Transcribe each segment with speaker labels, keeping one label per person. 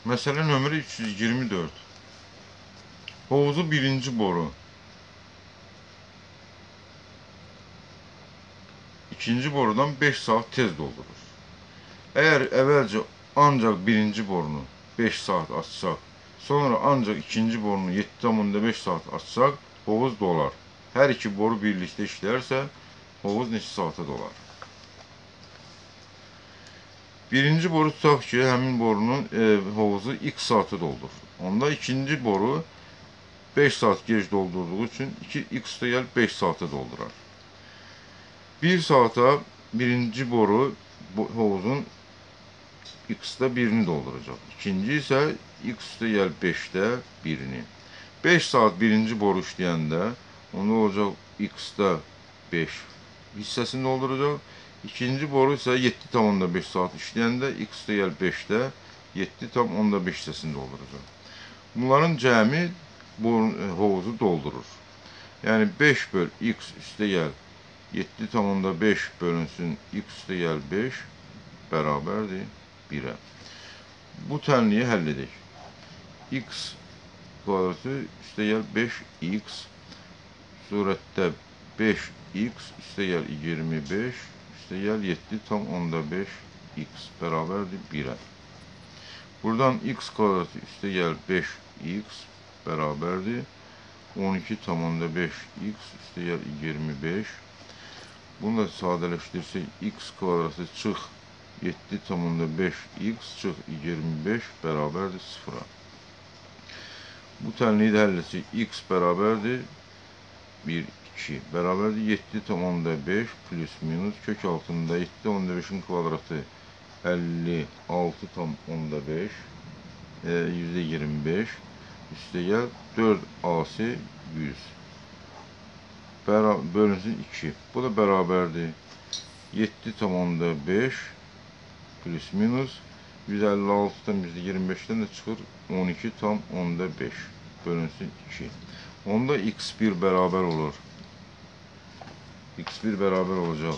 Speaker 1: Məsələ nömrə 324. Hovuzu birinci boru ikinci borudan 5 saat tez doldurur. Əgər əvvəlcə ancaq birinci borunu 5 saat açsaq, sonra ancaq ikinci borunu 7,5 saat açsaq, hovuz dolar. Hər iki boru birlikdə işlərsə, hovuz neçə saata dolar? Birinci boru tutaq ki, həmin borunun hovuzu x saatı doldurur. Onda ikinci boru 5 saat gec doldurduğu üçün 2x da gəl 5 saata doldurar. 1 saata birinci boru hovuzun x-da 1'ini dolduracaq. İkinci isə x-da gəl 5'də 1'ini. 5 saat birinci boru işləyəndə onda olacaq x-da 5 hissəsini dolduracaq. İkinci boru isə 7,5 saat işləyəndə x-da gəl 5'də 7,5 hissəsini dolduracaq. Bunların cəmi hovuzu doldurur. Yəni 5 böl x üstə gəl 7,5 bölünsün x üstə gəl 5 bərabərdir 1'ə. Bu tənliyi həll edək. X kvadratı üstə gəl 5x surətdə 5x üstə gəl 25 üstə gəl 7,5 x bərabərdir 1'ə. Buradan x kvadratı üstə gəl 5x bərabərdir 12,5 x üstə gəl 25. Bunu da sadələşdirsək x kvadratı çıx 7,5 x çıx 25 bərabərdir 0'a. Bu tənliyi də həll etsək. X bərabərdir 1, 2 bərabərdir 7,5 plus minus kök altında 7,5'in kvadratı 56,5 %25 üstə gəl 4ac 100 bölünsün 2. Bu da bərabərdir 7,5 plus minus 156'dan %25'den de çıxır 12,5 bölünsün 2. Onda x1 bərabər olur. x1 bərabər olacaq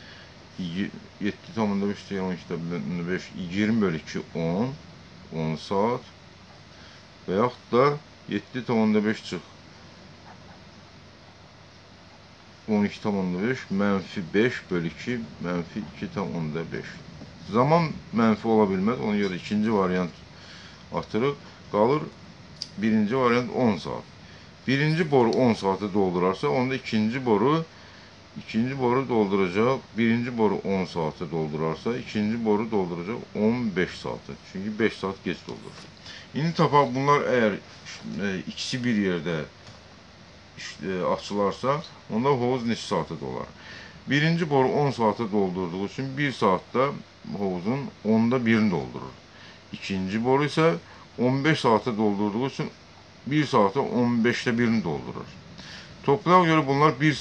Speaker 1: 7,5 deyil 12,5 20 bölü 2 10 saat və yaxud da 7,5 çıx 12,5 mənfi 5 bölü 2 mənfi 2,5. Zaman mənfi ola bilməz. Ona görə ikinci variant atırıq. Qalır birinci variant 10 saat. Birinci boru 10 saatı doldurarsa, onda ikinci boru dolduracaq. Birinci boru 10 saatı doldurarsa, ikinci boru dolduracaq 15 saatı. Çünki 5 saat geç doldurur. İndi tapaq bunlar əgər ikisi bir yerdə açılarsa, onda hovuz neçə saata dolar? Birinci boru 10 saata doldurduğu üçün 1 saatda hovuzun 10'da 1'ini doldurur. İkinci boru isə 15 saata doldurduğu üçün 1 saata 15'də 1'ini doldurur. Toplayaq görə bunlar 1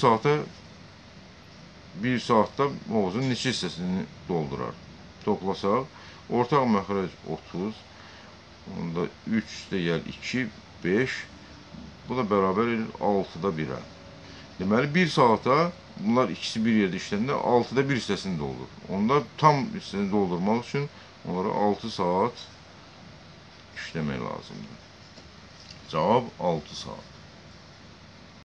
Speaker 1: saatda hovuzun neçə hissəsini doldurar? Toplasaq, ortaq məxrəc 30, onda 3 də gəl 2, 5, bu da bərabər edir 6'da 1'ə. Deməli 1 saata bunlar ikisi bir yerdə işləndə 6'da 1 hissəsini doldurur. Onda tam hissəsini doldurmaq üçün onlara 6 saat işləmək lazımdır. Cavab 6 saat.